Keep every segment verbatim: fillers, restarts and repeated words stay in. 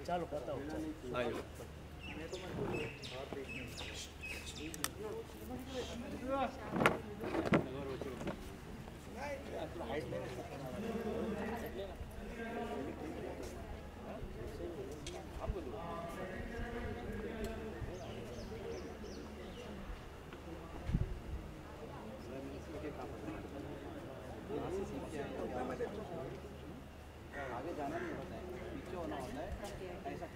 ચાલો બતાવો आगे जाना नहीं होता है, पीछे होना होता है, ऐसा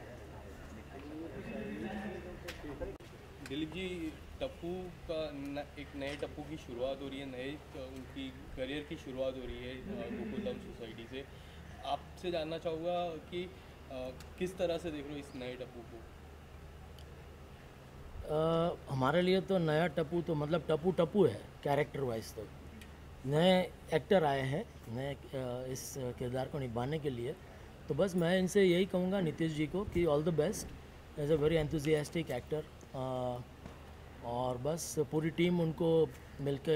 दिलीप जी, टप्पू का न, एक नए टप्पू की शुरुआत हो रही है, नए उनकी करियर की शुरुआत हो रही है गोकुलधाम सोसाइटी से। आपसे जानना चाहूँगा कि आ, किस तरह से देख रहे हो इस नए टप्पू को? आ, हमारे लिए तो नया टप्पू तो मतलब टप्पू टप्पू है कैरेक्टर वाइज। तो नए एक्टर आए हैं नए इस किरदार को निभाने के लिए, तो बस मैं इनसे यही कहूँगा नीतीश जी को कि all the best as a very enthusiastic actor. और बस पूरी टीम उनको मिलके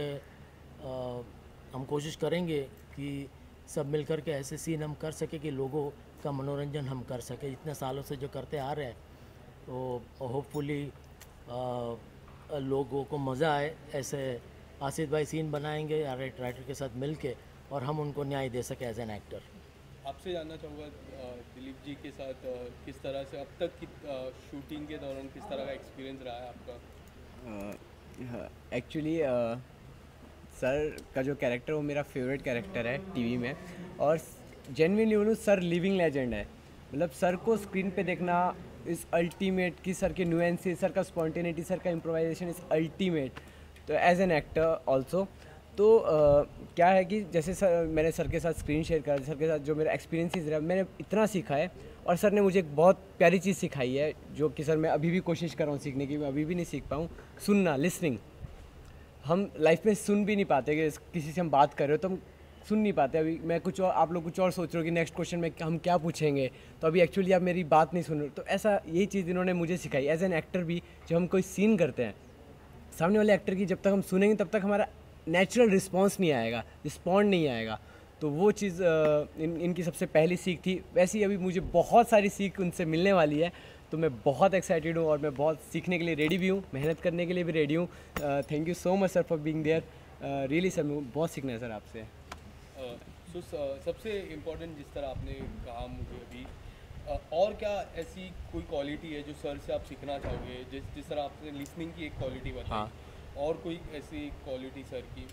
हम कोशिश करेंगे कि सब मिलकर के ऐसे सीन हम कर सके कि लोगों का मनोरंजन हम कर सके इतने सालों से जो करते आ रहे हैं। तो होपफुली लोगों को मज़ा आए। ऐसे आसिफ भाई सीन बनाएंगे राइटर के साथ मिलके और हम उनको न्याय दे सके एज एन एक्टर। आपसे जानना चाहूँगा दिलीप जी के साथ किस तरह से अब तक की शूटिंग के दौरान किस तरह का एक्सपीरियंस रहा है आपका? एक्चुअली uh, uh, सर का जो कैरेक्टर वो मेरा फेवरेट कैरेक्टर है टीवी में, और जेन्युइनली बोलूँ सर लिविंग लेजेंड है। मतलब सर को स्क्रीन पे देखना इज़ अल्टीमेट, कि सर के न्यूएंसेस, सर का स्पॉन्टेनिटी, सर का इम्प्रोवाइजेशन इज़ अल्टीमेट। तो एज एन एक्टर ऑल्सो तो uh, क्या है कि जैसे सर मैंने सर के साथ स्क्रीन शेयर करा, सर के साथ जो मेरा एक्सपीरियंसेस रहा, मैंने इतना सीखा है। और सर ने मुझे एक बहुत प्यारी चीज़ सिखाई है जो कि सर मैं अभी भी कोशिश कर रहा हूँ सीखने की, मैं अभी भी नहीं सीख पाऊँ। सुनना, लिसनिंग। हम लाइफ में सुन भी नहीं पाते कि किसी से हम बात कर रहे हो तो हम सुन नहीं पाते। अभी मैं कुछ और, आप लोग कुछ और सोच रहे हो कि नेक्स्ट क्वेश्चन में हम क्या पूछेंगे, तो अभी एक्चुअली आप मेरी बात नहीं सुन रहे। तो ऐसा यही चीज़ इन्होंने मुझे सिखाई एज एन एक्टर भी। जब हम कोई सीन करते हैं सामने वाले एक्टर की, जब तक हम सुनेंगे तब तक हमारा नेचुरल रिस्पॉन्स नहीं आएगा, रिस्पॉन्ड नहीं आएगा। तो वो चीज़ इन इनकी सबसे पहली सीख थी। वैसे ही अभी मुझे बहुत सारी सीख उनसे मिलने वाली है, तो मैं बहुत एक्साइटेड हूँ और मैं बहुत सीखने के लिए रेडी भी हूँ, मेहनत करने के लिए भी रेडी हूँ। Thank you so much sir for being there. Really sir बहुत सीखना है सर आपसे। सो uh, so, सबसे इम्पोर्टेंट जिस तरह आपने कहा मुझे अभी, uh, और क्या ऐसी कोई क्वालिटी है जो सर से आप सीखना चाहोगे? जिस जिस तरह आपने लिसनिंग की एक क्वालिटी बताई, हाँ, और कोई ऐसी क्वालिटी सर की?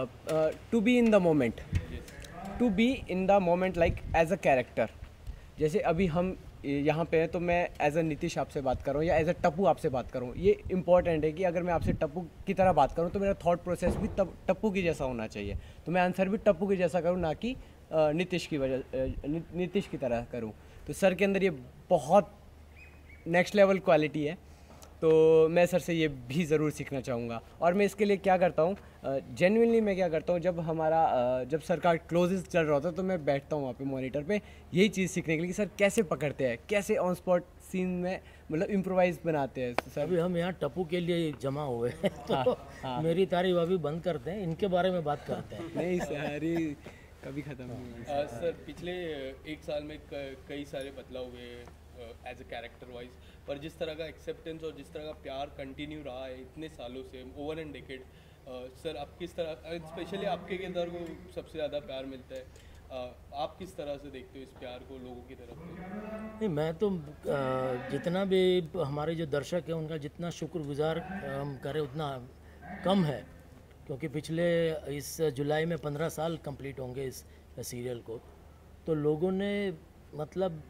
To be in the moment, to be in the moment like as a character. जैसे अभी हम यहाँ पे हैं तो मैं एज अ नीतीश आपसे बात कर रहा हूँ या एज अ टप्पू आपसे बात कर रहा हूँ। ये इंपॉर्टेंट है कि अगर मैं आपसे टप्पू की तरह बात करूँ तो मेरा थॉट प्रोसेस भी तब टप्पू की जैसा होना चाहिए। तो मैं आंसर भी टप्पू की जैसा करूँ, ना कि नीतीश की वजह नीतीश की तरह करूँ। तो सर के अंदर ये बहुत नेक्स्ट लेवल क्वालिटी है, तो मैं सर से ये भी ज़रूर सीखना चाहूँगा। और मैं इसके लिए क्या करता हूँ, जेन्युइनली मैं क्या करता हूँ, जब हमारा जब सर का क्लोजेस चल रहा होता है तो मैं बैठता हूँ वहाँ पे मॉनिटर पे, यही चीज़ सीखने के लिए कि सर कैसे पकड़ते हैं, कैसे ऑन स्पॉट सीन में मतलब इम्प्रोवाइज बनाते हैं। सर अभी हम यहाँ टप्पू के लिए जमा हुए हैं तो हाँ, हाँ। मेरी तारीफ अभी बंद करते हैं, इनके बारे में बात करते हैं। नहीं सारी कभी ख़त्म नहीं हुआ सर। पिछले एक साल में कई सारे बदलाव हुए एज अ कैरेक्टर वाइज, पर जिस तरह का एक्सेप्टेंस और जिस तरह का प्यार कंटिन्यू रहा है इतने सालों से, ओवर एंड डेकेड, सर आप किस तरह, स्पेशली आपके किरदार को सबसे ज़्यादा प्यार मिलता है, uh, आप किस तरह से देखते हो इस प्यार को लोगों की तरफ से? नहीं, मैं तो जितना भी हमारे जो दर्शक हैं उनका जितना शुक्रगुजार हम करें उतना कम है, क्योंकि पिछले इस जुलाई में पंद्रह साल कंप्लीट होंगे इस सीरियल को। तो लोगों ने मतलब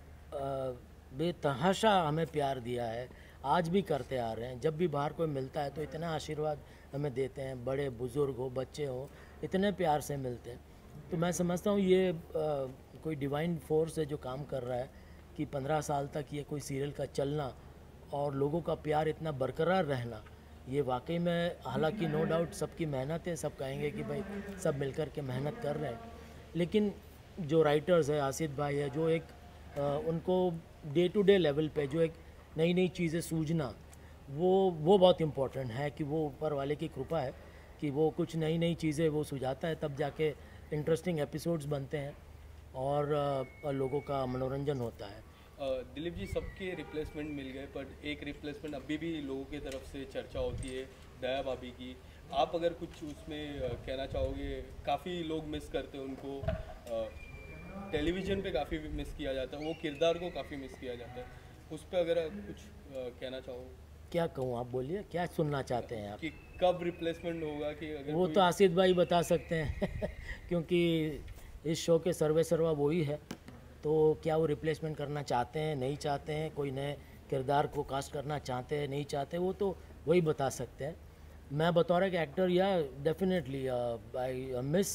बेतहाशा हमें प्यार दिया है, आज भी करते आ रहे हैं। जब भी बाहर कोई मिलता है तो इतना आशीर्वाद हमें देते हैं, बड़े बुज़ुर्ग हो बच्चे हो, इतने प्यार से मिलते हैं। तो मैं समझता हूँ ये आ, कोई डिवाइन फोर्स है जो काम कर रहा है कि पंद्रह साल तक ये कोई सीरियल का चलना और लोगों का प्यार इतना बरकरार रहना, ये वाकई में, हालांकि नो डाउट सबकी मेहनत है, सब कहेंगे कि भाई सब मिलकर के मेहनत कर रहे हैं, लेकिन जो राइटर्स है, आसिफ भाई है, जो एक आ, उनको डे टू डे लेवल पे जो एक नई नई चीज़ें सूझना, वो वो बहुत इम्पोर्टेंट है कि वो ऊपर वाले की कृपा है कि वो कुछ नई नई चीज़ें वो सुझाता है, तब जाके इंटरेस्टिंग एपिसोड्स बनते हैं और आ, लोगों का मनोरंजन होता है। दिलीप जी, सबके रिप्लेसमेंट मिल गए, पर एक रिप्लेसमेंट अभी भी लोगों की तरफ से चर्चा होती है, दया भाभी की। आप अगर कुछ उसमें अ, कहना चाहोगे? काफ़ी लोग मिस करते हैं उनको, टेलीविज़न पे काफ़ी मिस किया जाता है, वो किरदार को काफ़ी मिस किया जाता है, उस पर अगर आप कुछ अ, कहना चाहो? क्या कहूँ, आप बोलिए, क्या सुनना चाहते हैं आप? कि कब रिप्लेसमेंट होगा, कि अगर वो कोई- तो आसिफ भाई बता सकते हैं क्योंकि इस शो के सर्वे सर्वा वो ही है। तो क्या वो रिप्लेसमेंट करना चाहते हैं, नहीं चाहते हैं, कोई नए किरदार को कास्ट करना चाहते हैं, नहीं चाहते, वो तो वही बता सकते हैं। मैं बतौर एक एक्टर, या definitely I miss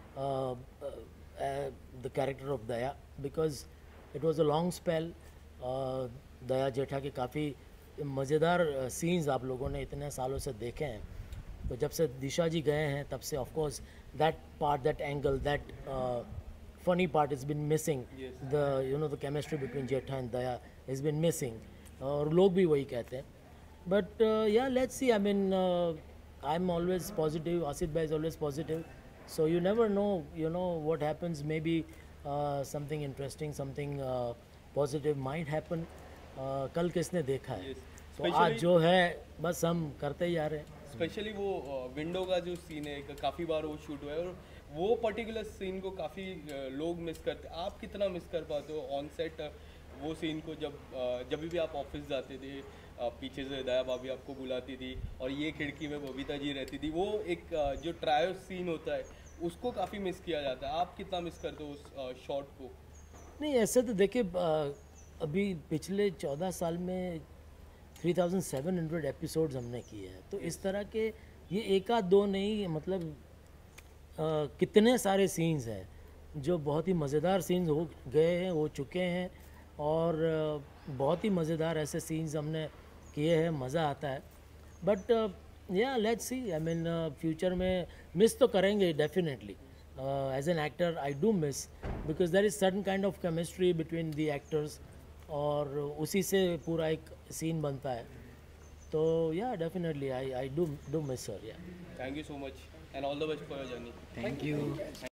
the character of Daya, because it was a long spell. Daya Jetha के काफ़ी मज़ेदार सीन्स आप लोगों ने इतने सालों से देखे हैं। तो जब से दिशा जी गए हैं तब से of course that part, that angle, that funny part has been missing. Yes. The you know the chemistry between Jetha and Daya has been missing. और लोग भी वही कहते हैं. But uh, yeah, let's see. I mean, uh, I'm always positive. Asit bhai is always positive. So you never know. You know what happens. Maybe uh, something interesting, something uh, positive might happen. Uh, कल किसने देखा है? Yes. तो आज Especially- जो है बस हम करते ही आ रहे हैं. स्पेशली वो विंडो का जो सीन है, काफ़ी बार वो शूट हुआ है, और वो पर्टिकुलर सीन को काफ़ी लोग मिस करते हैं। आप कितना मिस कर पाते हो ऑन सेट वो सीन को? जब अ, जब भी आप ऑफिस जाते थे, अ, पीछे से दया भाभी आपको बुलाती थी और ये खिड़की में बबीता जी रहती थी, वो एक अ, जो ट्रायो सीन होता है उसको काफ़ी मिस किया जाता है। आप कितना मिस करते हो उस शॉट को? नहीं, ऐसे तो देखिए, अ, अभी पिछले चौदह साल में three thousand seven hundred episodes हमने किए हैं। तो इस तरह के ये एक आध दो नहीं, मतलब अ, कितने सारे सीन्स हैं जो बहुत ही मज़ेदार सीन्स हो गए हैं, हो चुके हैं। और अ, बहुत ही मज़ेदार ऐसे सीन्स हमने किए हैं, मज़ा आता है। But yeah let's see, I mean future में मिस तो करेंगे definitely. As an actor I do miss, because there is certain kind of chemistry between the actors, और उसी से पूरा एक सीन बनता है। तो yeah definitely I I do do miss her. Yeah thank you so much and all the best for your journey. Thank you.